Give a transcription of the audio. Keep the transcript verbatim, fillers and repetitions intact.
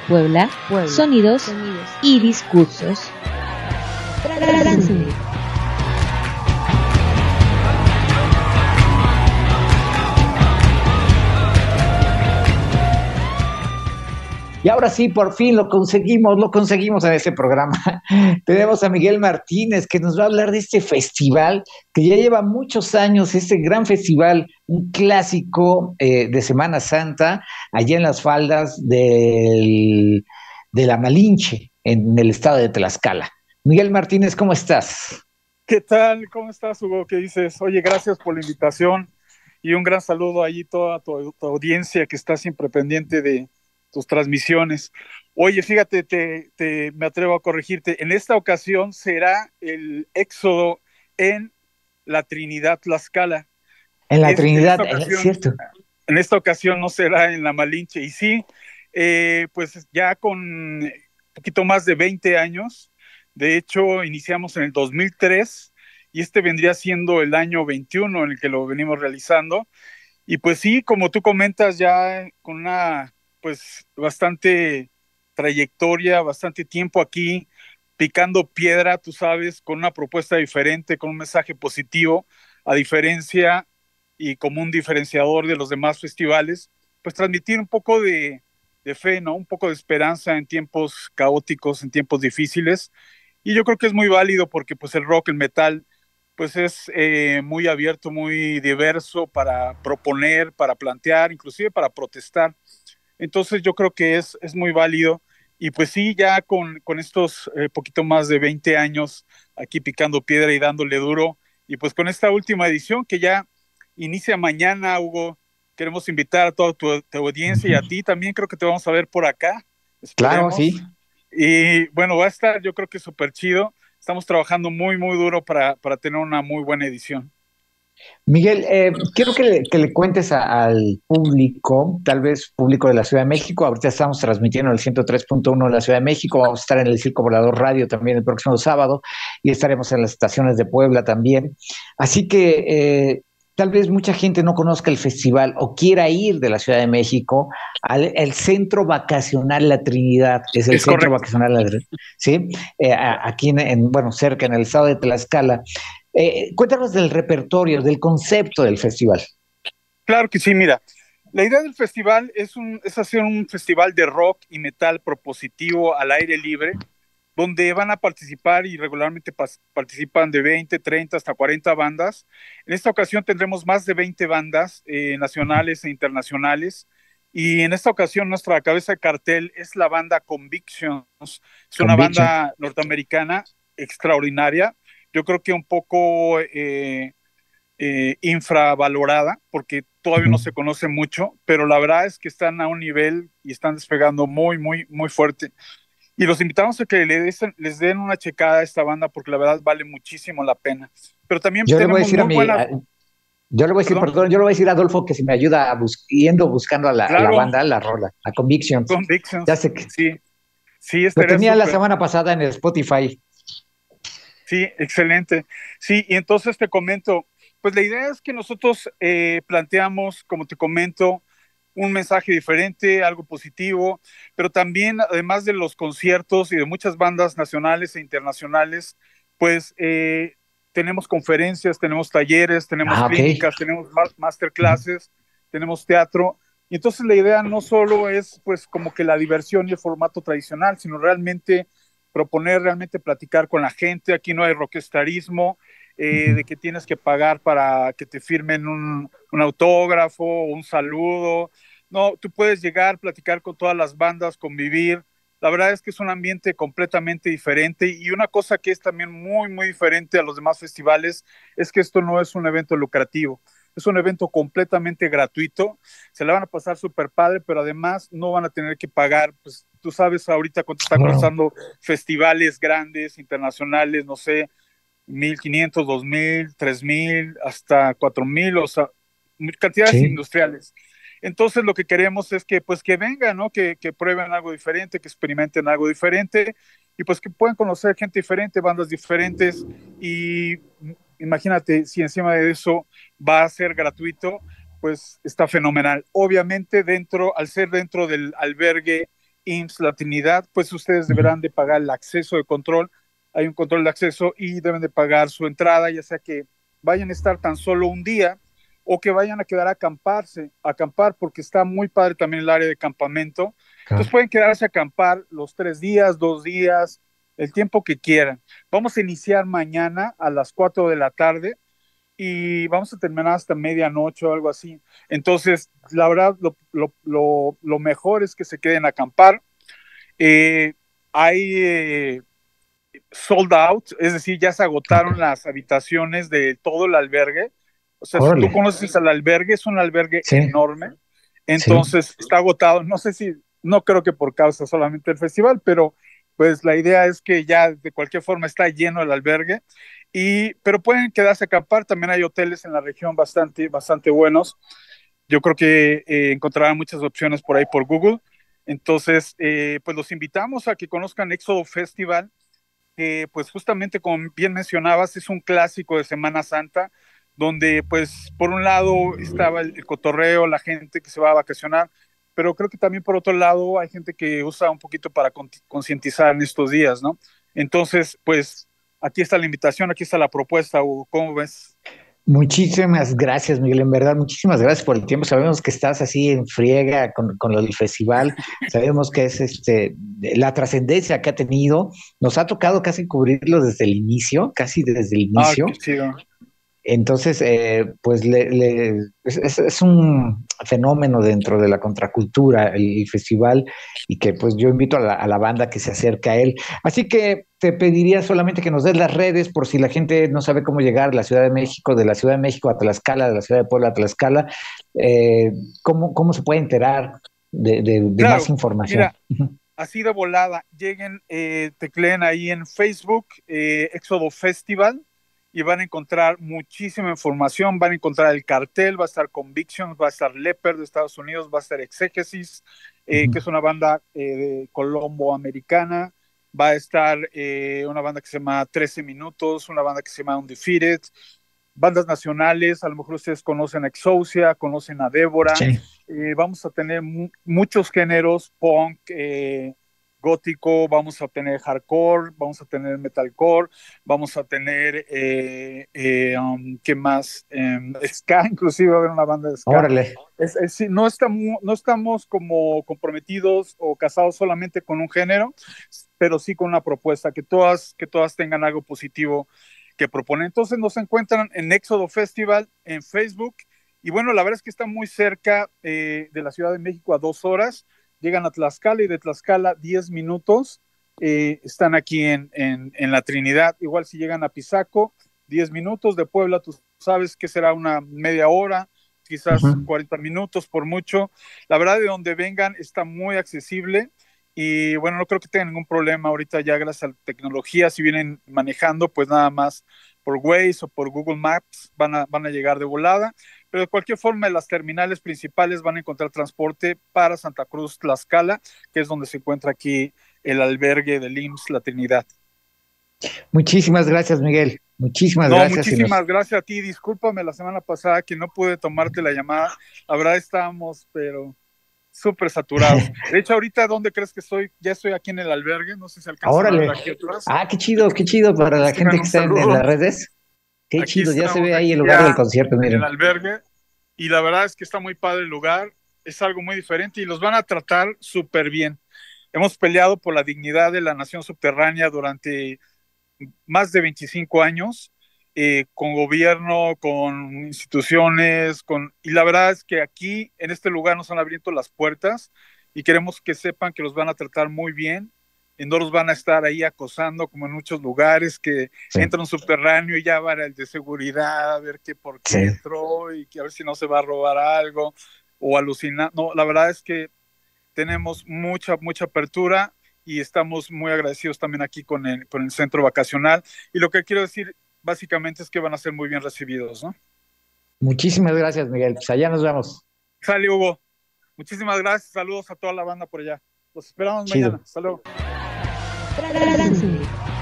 Puebla, Puebla. Sonidos, Sonidos y discursos. Transmit. Y ahora sí, por fin lo conseguimos, lo conseguimos en este programa. Tenemos a Miguel Martínez que nos va a hablar de este festival que ya lleva muchos años, este gran festival, un clásico eh, de Semana Santa, allá en las faldas del, de la Malinche, en el estado de Tlaxcala. Miguel Martínez, ¿cómo estás? ¿Qué tal? ¿Cómo estás, Hugo? ¿Qué dices? Oye, gracias por la invitación y un gran saludo ahí a toda tu, tu audiencia que está siempre pendiente de tus transmisiones. Oye, fíjate, te, te, me atrevo a corregirte. En esta ocasión será el éxodo en la Trinidad Tlaxcala. En la Es, en esta Trinidad, es ocasión, cierto. en esta ocasión no será en la Malinche. Y sí, eh, pues ya con un poquito más de veinte años. De hecho, iniciamos en el dos mil tres y este vendría siendo el año veintiuno en el que lo venimos realizando. Y pues sí, como tú comentas, ya con una pues bastante trayectoria, bastante tiempo aquí picando piedra, tú sabes, con una propuesta diferente, con un mensaje positivo, a diferencia y como un diferenciador de los demás festivales, pues transmitir un poco de, de fe, ¿no? Un poco de esperanza en tiempos caóticos, en tiempos difíciles. Y yo creo que es muy válido porque pues el rock, el metal, pues es eh, muy abierto, muy diverso para proponer, para plantear, inclusive para protestar. Entonces yo creo que es, es muy válido. Y pues sí, ya con, con estos eh, poquito más de veinte años aquí picando piedra y dándole duro, y pues con esta última edición que ya inicia mañana, Hugo, queremos invitar a toda tu, tu audiencia y a ti también, creo que te vamos a ver por acá, Claro, esperemos. sí. Y bueno, va a estar, yo creo que súper chido. Estamos trabajando muy, muy duro para, para tener una muy buena edición. Miguel, eh, quiero que le, que le cuentes a- al público, tal vez público de la Ciudad de México, ahorita estamos transmitiendo el ciento tres punto uno de la Ciudad de México, vamos a estar en el Circo Volador Radio también el próximo sábado y estaremos en las estaciones de Puebla también. Así que eh, tal vez mucha gente no conozca el festival o quiera ir de la Ciudad de México al el Centro Vacacional La Trinidad, es el Es Centro correcto. Vacacional La Trinidad, ¿sí? Eh, a- aquí en, en, bueno, cerca en el estado de Tlaxcala. Eh, cuéntanos del repertorio, del concepto del festival. Claro que sí, mira. La idea del festival es, un, es hacer un festival de rock y metal propositivo al aire libre, donde van a participar y regularmente pas- participan de veinte, treinta hasta cuarenta bandas. En esta ocasión tendremos más de veinte bandas eh, nacionales e internacionales. Y en esta ocasión nuestra cabeza de cartel es la banda Convictions. Es una Conviction. banda norteamericana extraordinaria. Yo creo que un poco eh, eh, infravalorada porque todavía no Uh-huh. se conoce mucho, pero la verdad es que están a un nivel y están despegando muy, muy, muy fuerte. Y los invitamos a que les den, les den una checada a esta banda porque la verdad vale muchísimo la pena. Pero también Yo le voy a tenemos decir a muy mi, buenas, a- yo le voy a decir, perdón, perdón, yo le voy a decir a Adolfo que si me ayuda a bus yendo buscando a la, a la claro, banda, a la rola, a Convictions. Ya Convictions, sé que sí, sí, lo estaría tenía la súper. semana pasada en el Spotify. Sí, excelente. Sí, y entonces te comento, pues la idea es que nosotros eh, planteamos, como te comento, un mensaje diferente, algo positivo, pero también, además de los conciertos y de muchas bandas nacionales e internacionales, pues eh, tenemos conferencias, tenemos talleres, tenemos Ah, ok. clínicas, tenemos ma- Uh-huh. masterclasses, tenemos teatro. Y entonces la idea no solo es pues como que la diversión y el formato tradicional, sino realmente proponer, realmente platicar con la gente. Aquí no hay rockestarismo, eh, Uh-huh. de que tienes que pagar para que te firmen un, un autógrafo, un saludo. No, tú puedes llegar, platicar con todas las bandas, convivir. La verdad es que es un ambiente completamente diferente y una cosa que es también muy, muy diferente a los demás festivales es que esto no es un evento lucrativo. Es un evento completamente gratuito, se la van a pasar súper padre, pero además no van a tener que pagar, pues tú sabes ahorita cuánto está Wow. costando festivales grandes, internacionales, no sé, mil quinientos, dos mil, tres mil, hasta cuatro mil, o sea, cantidades Sí. industriales. Entonces lo que queremos es que pues que vengan, ¿no? Que, que prueben algo diferente, que experimenten algo diferente y pues que puedan conocer gente diferente, bandas diferentes y imagínate si encima de eso va a ser gratuito, pues está fenomenal. Obviamente dentro, al ser dentro del albergue I M S S La Trinidad, pues ustedes deberán de pagar el acceso de control. Hay un control de acceso y deben de pagar su entrada, ya sea que vayan a estar tan solo un día o que vayan a quedar a acamparse, a acampar, porque está muy padre también el área de campamento. Entonces pueden quedarse a acampar los tres días, dos días, el tiempo que quieran. Vamos a iniciar mañana a las cuatro de la tarde y vamos a terminar hasta medianoche o algo así. Entonces, la verdad, lo, lo, lo, lo mejor es que se queden a acampar. Eh, hay eh, sold out, es decir, ya se agotaron Ok. las habitaciones de todo el albergue. O sea, si tú Órale. conoces al albergue, es un albergue Sí, enorme. sí. Entonces, está agotado. No sé si, no creo que por causa solamente del festival, pero pues la idea es que ya de cualquier forma está lleno el albergue. Y, pero pueden quedarse a acampar. También hay hoteles en la región bastante, bastante buenos. Yo creo que eh, encontrarán muchas opciones por ahí por Google. Entonces, eh, pues los invitamos a que conozcan Éxodo Festival, que pues justamente como bien mencionabas, es un clásico de Semana Santa, donde pues por un lado estaba el, el cotorreo, la gente que se va a vacacionar, pero creo que también por otro lado hay gente que usa un poquito para concientizar en estos días, ¿no? Entonces, pues aquí está la invitación, aquí está la propuesta, Hugo, ¿cómo ves? Muchísimas gracias, Miguel. En verdad, muchísimas gracias por el tiempo. Sabemos que estás así en friega con, con lo del festival. Sabemos que es este la trascendencia que ha tenido. Nos ha tocado casi cubrirlo desde el inicio, casi desde el Ah, inicio. qué chido. Entonces, eh, pues le, le- es, es- es un fenómeno dentro de la contracultura, el, el festival, y que pues yo invito a la, a la banda que se acerque a él. Así que te pediría solamente que nos des las redes por si la gente no sabe cómo llegar a la Ciudad de México, de la Ciudad de México a Tlaxcala, de la Ciudad de Puebla a Tlaxcala, eh, ¿cómo, cómo se puede enterar de, de- de más Claro, información? mira, así de volada, lleguen, eh, tecleen ahí en Facebook, eh, Éxodo Festival, y van a encontrar muchísima información, van a encontrar el cartel, va a estar Convictions, va a estar Leper de Estados Unidos, va a estar Exégesis, eh, que es una banda eh, de colombo-americana, va a estar eh, una banda que se llama trece Minutos, una banda que se llama Undefeated, bandas nacionales, a lo mejor ustedes conocen a Exousia, conocen a Débora, Sí. eh, vamos a tener mu muchos géneros, punk, eh, gótico, vamos a tener hardcore, vamos a tener metalcore, vamos a tener, eh, eh, um, ¿qué más? Eh, ska, inclusive va a haber una banda de ska. Órale. Es, es, sí, no, estamos, no estamos como comprometidos o casados solamente con un género, pero sí con una propuesta, que todas, que todas tengan algo positivo que proponen. Entonces nos encuentran en Éxodo Festival en Facebook. Y bueno, la verdad es que está muy cerca eh, de la Ciudad de México, a dos horas. Llegan a Tlaxcala y de Tlaxcala diez minutos. Eh, están aquí en, en, en la Trinidad. Igual si llegan a Pisaco, diez minutos. De Puebla, tú sabes que será una media hora, quizás Ujú. cuarenta minutos por mucho. La verdad, de donde vengan está muy accesible. Y bueno, no creo que tengan ningún problema ahorita ya gracias a la tecnología. Si vienen manejando, pues nada más por Waze o por Google Maps van a, van a llegar de volada. Pero de cualquier forma, en las terminales principales van a encontrar transporte para Santa Cruz, Tlaxcala, que es donde se encuentra aquí el albergue del I M S S La Trinidad. Muchísimas gracias, Miguel. Muchísimas No, gracias y nos... muchísimas gracias a ti. Discúlpame la semana pasada que no pude tomarte la llamada. La verdad estábamos, pero súper saturados. De hecho, ahorita, ¿dónde crees que estoy? Ya estoy aquí en el albergue, no sé si alcanzan a ver Órale. aquí atrás. Ah, qué chido, qué chido para la Reciban gente que un está en, en saludo. las redes. Qué Aquí chido, ya se estamos, ve ahí el aquí lugar del ya concierto, en el miren. albergue, y la verdad es que está muy padre el lugar, es algo muy diferente y los van a tratar súper bien. Hemos peleado por la dignidad de la nación subterránea durante más de veinticinco años, eh, con gobierno, con instituciones, con... y la verdad es que aquí, en este lugar, nos han abierto las puertas y queremos que sepan que los van a tratar muy bien y no los van a estar ahí acosando como en muchos lugares que Sí, entra un subterráneo y ya va el de seguridad a ver qué por qué sí. entró y que a ver si no se va a robar algo o alucinar. No, la verdad es que tenemos mucha, mucha apertura y estamos muy agradecidos también aquí con el, con el centro vacacional. Y lo que quiero decir básicamente es que van a ser muy bien recibidos, ¿no? Muchísimas gracias, Miguel. Pues allá nos vemos. Sale, Hugo. Muchísimas gracias. Saludos a toda la banda por allá. Los esperamos mañana. Chido. Hasta luego. Transmite.